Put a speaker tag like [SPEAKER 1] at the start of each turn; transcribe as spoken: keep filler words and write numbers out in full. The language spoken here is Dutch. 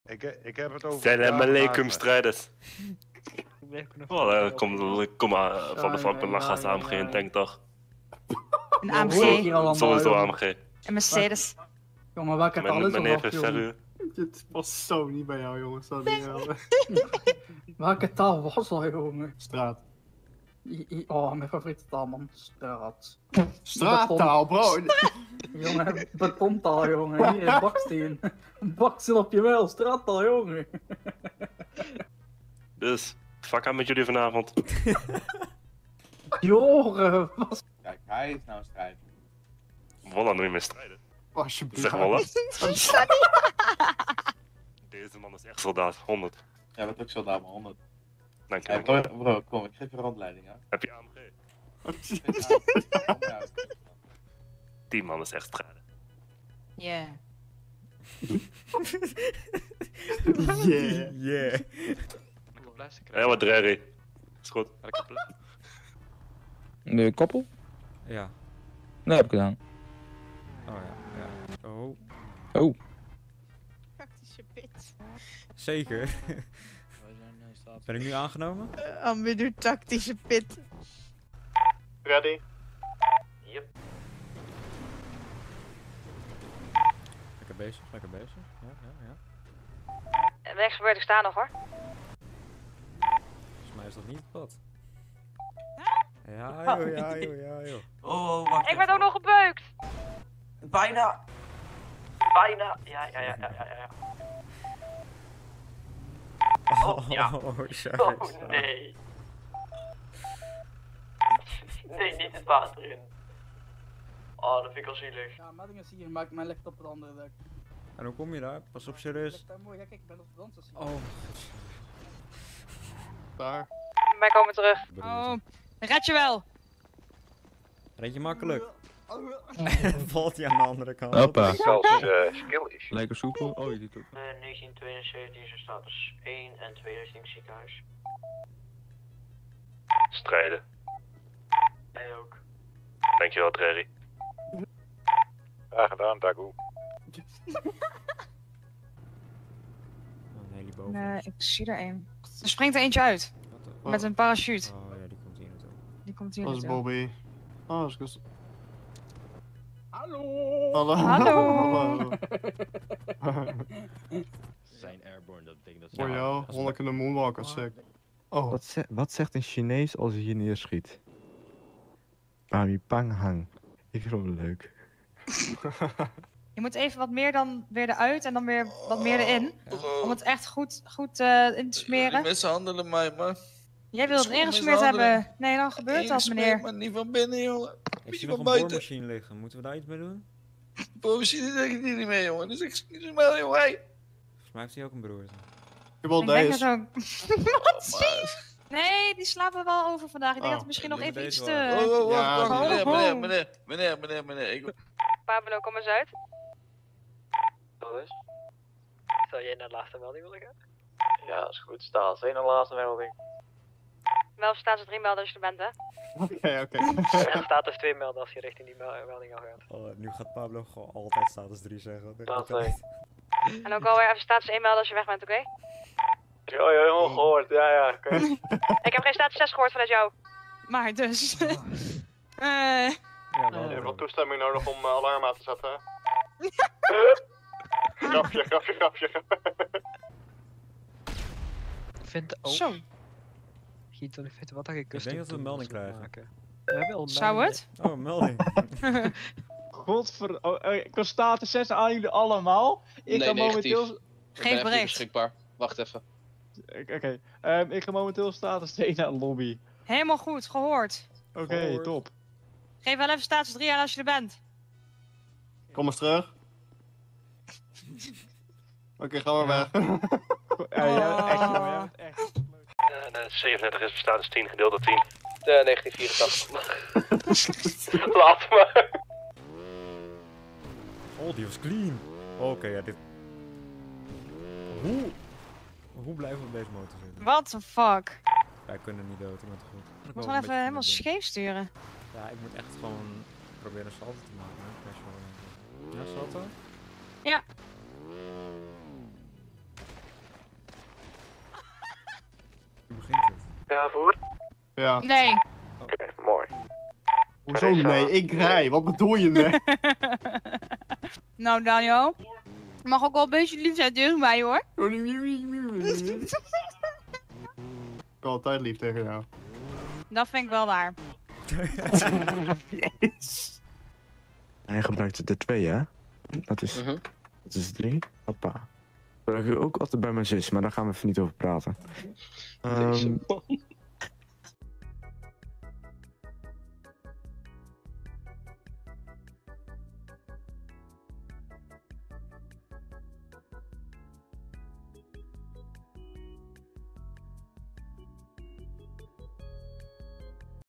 [SPEAKER 1] Ik, ik heb het over...
[SPEAKER 2] Salam alaikum, strijders.
[SPEAKER 3] Oh, kom, kom maar van de vak, dan gaat de A M G in tank toch?
[SPEAKER 4] Een A M G.
[SPEAKER 3] Sowieso A M G.
[SPEAKER 4] Een Mercedes.
[SPEAKER 5] Jongen, welke taal is
[SPEAKER 3] Meneer
[SPEAKER 5] dat, jongen?
[SPEAKER 3] Verru.
[SPEAKER 6] Het past zo niet bij jou, jongen. Sorry.
[SPEAKER 5] Welke taal was dat, jongen?
[SPEAKER 6] Straat.
[SPEAKER 5] I- I- Oh, mijn favoriete taal, man. Straat.
[SPEAKER 6] Straattaal, bro.
[SPEAKER 5] Jongen, betontaal, jongen. Hier, baksteen. Baksteen op je wel, straattaal, jongen.
[SPEAKER 3] Dus, fuck aan met jullie vanavond.
[SPEAKER 5] Jongen, wat...
[SPEAKER 7] Kijk, hij is nou strijder.
[SPEAKER 3] Wallah, niet meer strijden.
[SPEAKER 6] Alsjeblieft.
[SPEAKER 3] Zeg Wallah. Deze man is echt soldaat, honderd.
[SPEAKER 7] Jij bent ook soldaat, maar honderd.
[SPEAKER 3] Dank je.
[SPEAKER 7] Hey, bro, bro, kom, ik geef je rondleiding, hè.
[SPEAKER 3] Heb je A M G? Die man is echt strijder.
[SPEAKER 4] Yeah.
[SPEAKER 6] Yeah.
[SPEAKER 8] Yeah.
[SPEAKER 3] Hé, wat Drerry. Is goed.
[SPEAKER 9] De koppel?
[SPEAKER 8] Ja.
[SPEAKER 9] Dat heb ik gedaan.
[SPEAKER 8] Oh ja, ja. Oh.
[SPEAKER 9] Oh.
[SPEAKER 4] Praktische pit.
[SPEAKER 8] Zeker. Ben ik nu aangenomen?
[SPEAKER 4] Uh, Ambidu tactische pit.
[SPEAKER 1] Ready?
[SPEAKER 8] Yep. Lekker bezig, lekker bezig. Ja, ja, ja.
[SPEAKER 4] Rechts gebeurt ik staan nog hoor.
[SPEAKER 8] Volgens mij is dat niet het pad. Ja joh, ja joh, ja joh.
[SPEAKER 10] Oh, wacht
[SPEAKER 4] Ik werd ook nog gebeukt.
[SPEAKER 10] Bijna. Bijna. Ja, ja, ja, ja, ja, ja. Oh, ja.
[SPEAKER 8] Oh, sorry,
[SPEAKER 10] Oh,
[SPEAKER 8] sorry.
[SPEAKER 10] nee. Nee, niet het water in. Oh, dat vind ik al zielig.
[SPEAKER 5] Ja, Medding is hier, maar ik mijn licht op het andere dek.
[SPEAKER 8] En hoe kom je daar? Pas op, serieus.
[SPEAKER 5] Ligt daar mooi, ja, kijk, ik ben op de dansen.
[SPEAKER 8] Oh.
[SPEAKER 6] Daar.
[SPEAKER 4] Wij komen terug. Oh, red je wel.
[SPEAKER 8] Red je makkelijk. Valt hij aan de andere kant.
[SPEAKER 9] Hoppa.
[SPEAKER 1] Zelfs uh, skill is.
[SPEAKER 9] Lekker soepel. Oh, je doet ook.
[SPEAKER 10] Uh, negentien tweeënzeventien is er status één en twee richting ziekenhuis.
[SPEAKER 3] Strijden.
[SPEAKER 10] Jij ook.
[SPEAKER 3] Dankjewel, Drerry.
[SPEAKER 1] Graag gedaan, Dagoe.
[SPEAKER 8] Oh, een heliboven.
[SPEAKER 4] Nee, ik zie er één. Er springt er eentje uit.
[SPEAKER 8] Wat?
[SPEAKER 4] Met een parachute.
[SPEAKER 8] Oh ja, die komt hier naartoe.
[SPEAKER 4] Die komt hier
[SPEAKER 6] Dat is
[SPEAKER 4] naartoe.
[SPEAKER 6] Bobby. Oh, dat is goed.
[SPEAKER 5] Hallo!
[SPEAKER 6] Hallo.
[SPEAKER 4] Hallo.
[SPEAKER 11] Zijn airborne, dat betekent dat ze...
[SPEAKER 6] Voor jou, honderd kunnen moonwalken, sick. Oh.
[SPEAKER 12] Wat, ze wat zegt een Chinees als hij hier neerschiet? Bami Pang Hang. Ik vind het leuk.
[SPEAKER 4] Je moet even wat meer dan weer eruit en dan weer wat meer erin. Om het echt goed, goed uh, in te smeren.
[SPEAKER 10] Mishandelen mij, man.
[SPEAKER 4] Jij wil het ingesmeerd hebben. Nee, dan gebeurt dat, meneer.
[SPEAKER 10] Maar niet van binnen, jongen.
[SPEAKER 8] Heeft hij nog een boormachine liggen? Moeten we daar iets mee doen?
[SPEAKER 10] Boormachine zeg ik niet meer, jongen. Dus ik niet meer, jongen. Hey.
[SPEAKER 8] Volgens mij heeft hij ook een broer.
[SPEAKER 6] Ik heb wel
[SPEAKER 4] Ik denk
[SPEAKER 6] deze.
[SPEAKER 4] het ook. Wat zie je? Nee, die slapen we wel over vandaag. Ik denk
[SPEAKER 6] Oh.
[SPEAKER 4] dat het misschien nog
[SPEAKER 8] Neem
[SPEAKER 4] even iets
[SPEAKER 8] deze
[SPEAKER 4] te...
[SPEAKER 10] Oh, oh, wacht,
[SPEAKER 6] Ja,
[SPEAKER 10] wacht,
[SPEAKER 4] ho,
[SPEAKER 10] meneer,
[SPEAKER 4] ho.
[SPEAKER 10] meneer, meneer, meneer, meneer, meneer. Ik...
[SPEAKER 4] Pablo, kom eens uit.
[SPEAKER 10] Dat is. Zou jij naar de laatste melding willen gaan? Ja, dat is goed. Staat één naar de laatste melding.
[SPEAKER 4] Wel status drie melden als je er bent, hè?
[SPEAKER 6] Oké, oké.
[SPEAKER 10] En status twee melden als je richting die mel- melding al gaat.
[SPEAKER 8] Oh, nu gaat Pablo gewoon altijd status drie zeggen.
[SPEAKER 10] Status twee.
[SPEAKER 4] En ook alweer even status één melden als je weg bent, oké?
[SPEAKER 10] Ja, ja, helemaal gehoord. Ja, ja, oké.
[SPEAKER 4] Ik heb geen status zes gehoord vanuit jou. Maar dus... eh
[SPEAKER 8] Ja,
[SPEAKER 1] Je hebt wel toestemming nodig om uh, alarm aan te zetten, hè? grapje, grapje, grapje.
[SPEAKER 10] Vind ook.
[SPEAKER 4] Zo.
[SPEAKER 10] Giet, ik vind wat dat ik
[SPEAKER 8] Ik denk dat we een melding krijgen.
[SPEAKER 4] Zou het?
[SPEAKER 8] Oh, een melding.
[SPEAKER 10] Godver... Oh, oh, ik kan status zes aan jullie allemaal. Ik
[SPEAKER 11] Nee,
[SPEAKER 10] ga
[SPEAKER 11] negatief.
[SPEAKER 10] momenteel...
[SPEAKER 4] Geef bericht.
[SPEAKER 11] beschikbaar. Wacht even.
[SPEAKER 10] Oké, okay. um, ik ga momenteel status twee naar de lobby.
[SPEAKER 4] Helemaal goed, gehoord.
[SPEAKER 10] Oké, okay,
[SPEAKER 8] Gehoord.
[SPEAKER 10] top.
[SPEAKER 4] Geef wel even status drie aan als je er bent.
[SPEAKER 6] Kom eens terug. Oké, okay, ga maar weg.
[SPEAKER 10] Ja, ja, echt,
[SPEAKER 4] Oh.
[SPEAKER 10] jongen, jij bent echt...
[SPEAKER 3] Uh, de zevenendertig is status tien gedeeld door tien.
[SPEAKER 10] De negentien vierentachtig.
[SPEAKER 3] Laat maar.
[SPEAKER 8] Oh, die was clean. Oké, okay, ja, dit... Hoe... Hoe blijven we op deze motor zitten?
[SPEAKER 4] What the fuck?
[SPEAKER 8] Wij kunnen niet dood, ik ben te goed.
[SPEAKER 4] Ik moet gewoon even helemaal scheef sturen.
[SPEAKER 8] Ja, ik moet echt gewoon proberen een salto te maken. Hè? Crash wel. Ja, salto?
[SPEAKER 4] Ja.
[SPEAKER 10] Ja, voor?
[SPEAKER 6] Ja.
[SPEAKER 4] Nee.
[SPEAKER 10] Oké, mooi.
[SPEAKER 6] Hoezo nee? Ik rij. Wat bedoel je nee?
[SPEAKER 4] Nou, Daniel. Je mag ook wel een beetje lief zijn tegen mij, hoor.
[SPEAKER 6] Ik ben altijd lief tegen jou.
[SPEAKER 4] Dat vind ik wel waar.
[SPEAKER 12] Hij gebruikte de twee, hè? Dat is,
[SPEAKER 11] Mhm.
[SPEAKER 12] dat is drie. Hoppa. Dat gebruik ik ook altijd bij mijn zus, maar daar gaan we even niet over praten. Ehm,